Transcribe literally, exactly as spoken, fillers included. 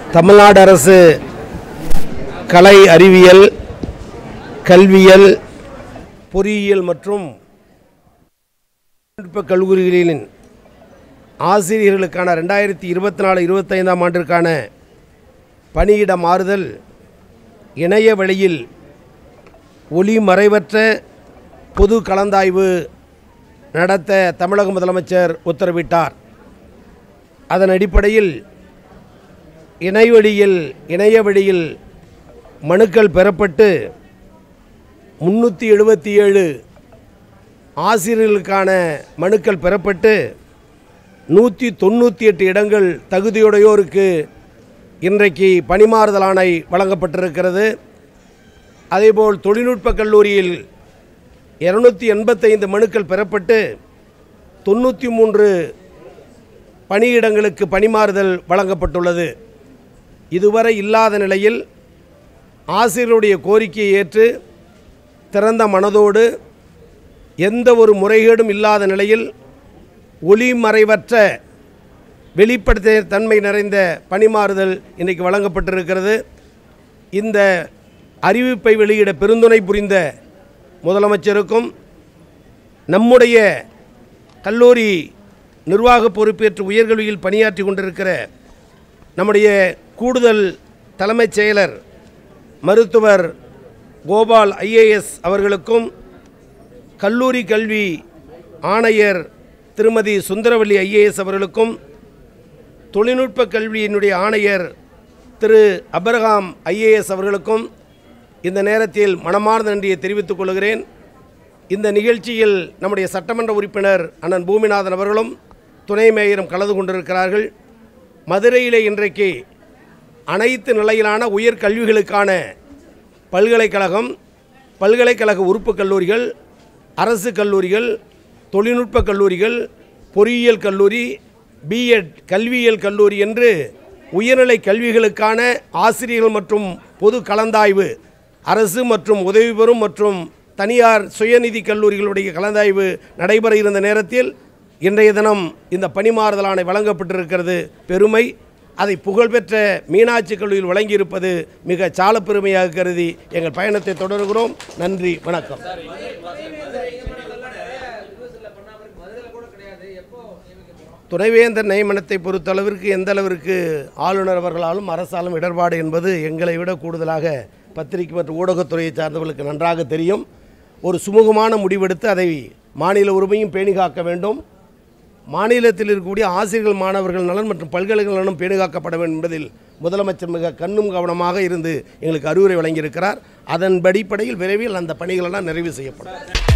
தமிழ்நாடு அரசு கலை அறிவியல் கல்வியல் பொறியியல் மற்றும் தொழில்நுட்ப கல்லூரிகளின் ஆசிரியர்களுக்கான ரெண்டாயிரத்தி இருபத்தி நாலு இருபத்தைந்தாம் ஆண்டிற்கான பணியிட மாறுதல் இணைய வழியில் ஒளிமறைவற்ற பொது கலந்தாய்வு நடத்த தமிழக முதலமைச்சர் உத்தரவிட்டார். அதன் அடிப்படையில் இணையவழியில் இணைய வழியில் மனுக்கள் பெறப்பட்டு முன்னூற்றி எழுபத்தி ஏழு ஆசிரியர்களுக்கான மனுக்கள் பெறப்பட்டு நூற்றி தொண்ணூற்றி எட்டு இடங்கள் தகுதியுடையோருக்கு இன்றைக்கு பணிமாறுதல் ஆணை வழங்கப்பட்டிருக்கிறது. அதேபோல் தொழில்நுட்ப கல்லூரியில் இருநூற்றி எண்பத்தைந்து மனுக்கள் பெறப்பட்டு தொண்ணூற்றி மூன்று பணியிடங்களுக்கு பணிமாறுதல் வழங்கப்பட்டுள்ளது. இதுவரை இல்லாத நிலையில் ஆசிரியருடைய கோரிக்கையை ஏற்று திறந்த மனதோடு எந்த ஒரு முறைகேடும் இல்லாத நிலையில் ஒளிமறைவற்ற வெளிப்படுத்த தன்மை நிறைந்த பணிமாறுதல் இன்றைக்கு வழங்கப்பட்டிருக்கிறது. இந்த அறிவிப்பை வெளியிட பெருந்துணை புரிந்த முதலமைச்சருக்கும் நம்முடைய கல்லூரி நிர்வாக பொறுப்பேற்று உயர்கல்வியில் பணியாற்றி கொண்டிருக்கிற நம்முடைய கூடுதல் தலைமைச் செயலர் மருத்துவர் கோபால் ஐஏஎஸ் அவர்களுக்கும் கல்லூரி கல்வி ஆணையர் திருமதி சுந்தரவல்லி ஐஏஎஸ் அவர்களுக்கும் தொழில்நுட்ப கல்வியினுடைய ஆணையர் திரு அப்ரஹாம் ஐஏஎஸ் அவர்களுக்கும் இந்த நேரத்தில் மனமார்ந்த நன்றியை தெரிவித்துக் கொள்கிறேன். இந்த நிகழ்ச்சியில் நம்முடைய சட்டமன்ற உறுப்பினர் அண்ணன் பூமிநாதன் அவர்களும் துணை மேயரும் கலந்து கொண்டிருக்கிறார்கள். மதுரையிலே இன்றைக்கு அனைத்து நிலையிலான உயர்கல்விகளுக்கான பல்கலைக்கழகம், பல்கலைக்கழக உறுப்பு கல்லூரிகள், அரசு கல்லூரிகள், தொழில்நுட்ப கல்லூரிகள், பொறியியல் கல்லூரி, பிஎட் கல்வியியல் கல்லூரி என்று உயர்நிலை கல்விகளுக்கான ஆசிரியர்கள் மற்றும் பொது கலந்தாய்வு, அரசு மற்றும் உதவி பெறும் மற்றும் தனியார் சுயநிதி கல்லூரிகளுடைய கலந்தாய்வு நடைபெற இருந்த நேரத்தில் இன்றைய தினம் இந்த பணிமாறுதல் ஆணை வழங்கப்பட்டிருக்கிறது. பெருமை. அதை புகழ்பெற்ற மீனாட்சி கல்லூரியில் வழங்கியிருப்பது மிக சால பெருமையாக கருதி எங்கள் பயணத்தை தொடர்கிறோம். நன்றி, வணக்கம். துணைவேந்தர் நியமனத்தை பொறுத்தளவிற்கு எந்த அளவிற்கு ஆளுநர் அவர்களாலும் அரசாலும் இடர்பாடு என்பது எங்களை விட கூடுதலாக பத்திரிகை மற்றும் ஊடகத்துறையை சார்ந்தவர்களுக்கு நன்றாக தெரியும். ஒரு சுமூகமான முடிவெடுத்து அதை மாநில உரிமையும் பேணி காக்க வேண்டும். மாநிலத்தில் இருக்கக்கூடிய ஆசிரியர்கள் மாணவர்கள் நலன் மற்றும் பல்கலைக்கழக நலனும் பேணுகாக்கப்பட வேண்டும் என்பதில் முதலமைச்சர் மிக கண்ணும் கவனமாக இருந்து எங்களுக்கு அறிவுரை வழங்கியிருக்கிறார். அதன் அடிப்படையில் விரைவில் அந்த பணிகளெல்லாம் நிறைவு செய்யப்படும்.